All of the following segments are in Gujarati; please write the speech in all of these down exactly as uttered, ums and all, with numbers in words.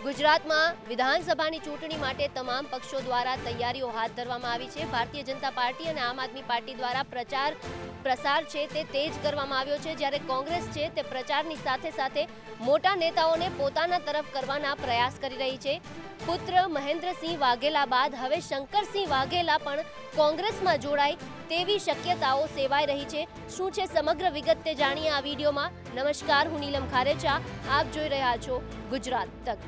ગુજરાતમાં વિધાનસભાની ચૂંટણી માટે તમામ પક્ષો દ્વારા તૈયારીઓ હાથ ધરવામાં આવી છે। ભારતીય જનતા પાર્ટી અને આમ આદમી પાર્ટી દ્વારા પ્રચાર પ્રસાર છે તે તેજ કરવામાં આવ્યો છે, જ્યારે કોંગ્રેસ છે તે પ્રચારની સાથે સાથે મોટા નેતાઓને પોતાના તરફ કરવાના પ્રયાસ કરી રહી છે। પુત્ર મહેન્દ્રસિંહ વાઘેલા બાદ હવે શંકરસિંહ વાઘેલા પણ કોંગ્રેસમાં જોડાય તેવી શક્યતાઓ સેવાઈ રહી છે। શું છે સમગ્ર વિગત તે જાણીએ આ વિડીયોમાં। નમસ્કાર, હું નીલમ ખારેચા, આપ જોઈ રહ્યા છો ગુજરાત તક।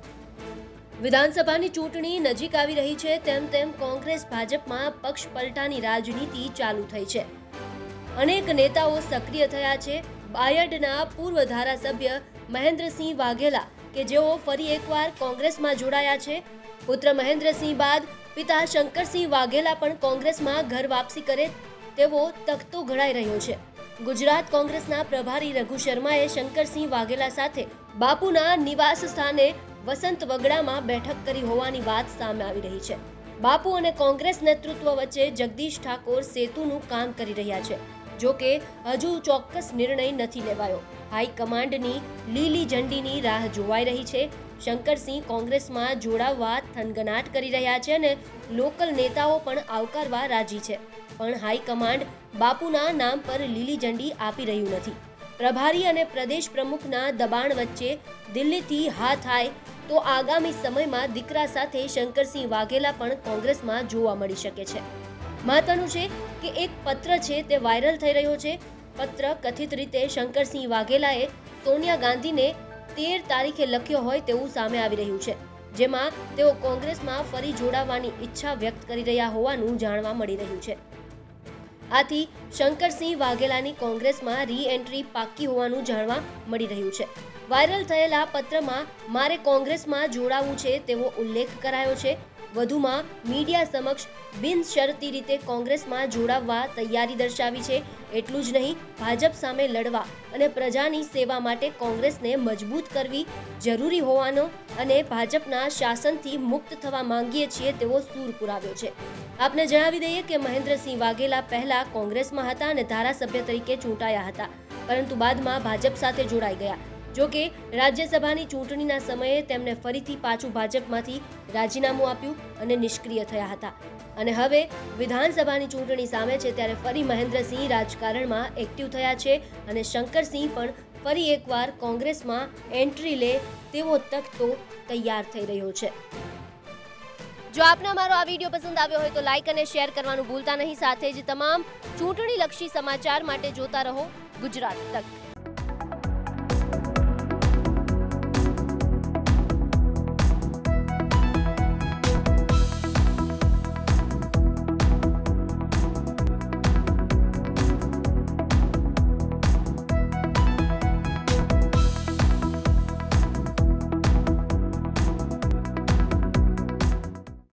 વિધાનસભાની ચૂંટણી નજીક આવી રહી છે તેમ તેમ કોંગ્રેસ ભાજપમાં પક્ષ પલટાની રાજનીતિ ચાલુ થઈ છે। અનેક નેતાઓ સક્રિય થયા છે। બાયડના પૂર્વ ધારાસભ્ય મહેન્દ્રસિંહ વાઘેલા કે જેઓ ફરી એકવાર કોંગ્રેસમાં જોડાયા છે। પુત્ર મહેન્દ્રસિંહ બાદ પિતા શંકરસિંહ વાઘેલા પણ કોંગ્રેસમાં ઘર વાપસી કરે તેવો તખતો ઘડાઈ રહ્યો છે। ગુજરાત કોંગ્રેસના પ્રભારી રઘુ શર્માએ શંકરસિંહ વાઘેલા સાથે બાપુના નિવાસ સ્થાને વસંત વગડામાં બેઠક કરી હોવાની વાત સામે આવી રહી છે। બાપુ અને કોંગ્રેસ નેતૃત્વ વચ્ચે જગદીશ ઠાકોર સેતુનું કામ કરી રહ્યા છે। જો કે હજુ ચોક્કસ નિર્ણય નથી લેવાયો। હાઈકમાન્ડની લીલી ઝંડીની રાહ જોવાઈ રહી છે। શંકરસિંહ કોંગ્રેસમાં જોડાવવા થનગનાટ કરી રહ્યા છે અને લોકલ નેતાઓ પણ આવકારવા રાજી છે, પણ હાઈકમાન્ડ બાપુના નામ પર લીલી ઝંડી આપી રહ્યું નથી। પ્રભારી અને પ્રદેશ પ્રમુખના દબાણ વચ્ચે દિલ્હીથી હા થાય તો આગામી સમયમાં દીકરા સાથે શંકરસિંહ વાઘેલા પણ કોંગ્રેસમાં જોવા મળી શકે છે। મહત્વનું છે કે એક પત્ર છે તે વાયરલ થઈ રહ્યો છે। પત્ર કથિત રીતે શંકરસિંહ વાઘેલાએ સોનિયા ગાંધીને તેર તારીખે લખ્યો હોય તેવું સામે આવી રહ્યું છે, જેમાં તેઓ કોંગ્રેસમાં ફરી જોડાવાની ઈચ્છા વ્યક્ત કરી રહ્યા હોવાનું જાણવા મળી રહ્યું છે। આથી શંકરસિંહ વાઘેલાની કોંગ્રેસમાં રી એન્ટ્રી પાક્કી હોવાનું જાણવા મળી રહ્યું છે। વાયરલ થયેલા પત્રમાં મારે કોંગ્રેસમાં જોડાવું છે તેવો ઉલ્લેખ કરાયો છે। વધુમાં મીડિયા સમક્ષ બિનશરતી રીતે કોંગ્રેસમાં જોડાવવા તૈયારી દર્શાવી છે। એટલું જ નહીં, ભાજપ સામે લડવા અને પ્રજાની સેવા માટે કોંગ્રેસને મજબૂત કરવી જરૂરી હોવાનો અને ભાજપના શાસનથી મુક્ત થવા માંગીએ છીએ તેવો સૂર પુરાવ્યો છે। આપને જણાવી દઈએ કે મહેન્દ્રસિંહ વાઘેલા પહેલા કોંગ્રેસમાં હતા અને ધારાસભ્ય તરીકે ચૂંટાયા હતા, પરંતુ બાદમાં ભાજપ સાથે જોડાઈ ગયા। જો કે રાજ્યસભાની ચૂંટણીના સમયે તેમણે ફરીથી પાછું ભાજપમાંથી રાજીનામું આપ્યું અને નિષ્ક્રિય થયા હતા અને હવે વિધાનસભાની ચૂંટણી સામે છે ત્યારે ફરી મહેન્દ્રસિંહ રાજકારણમાં એક્ટિવ થયા છે અને શંકરસિંહ પણ ફરી એકવાર કોંગ્રેસમાં એન્ટ્રી લે તેવો તખતો તૈયાર થઈ રહ્યો છે। જો આપને અમારો આ વિડીયો પસંદ આવ્યો હોય તો લાઇક અને શેર કરવાનું ભૂલતા નહીં। સાથે જ તમામ ચૂંટણી લક્ષી સમાચાર માટે જોતા રહો ગુજરાત તક।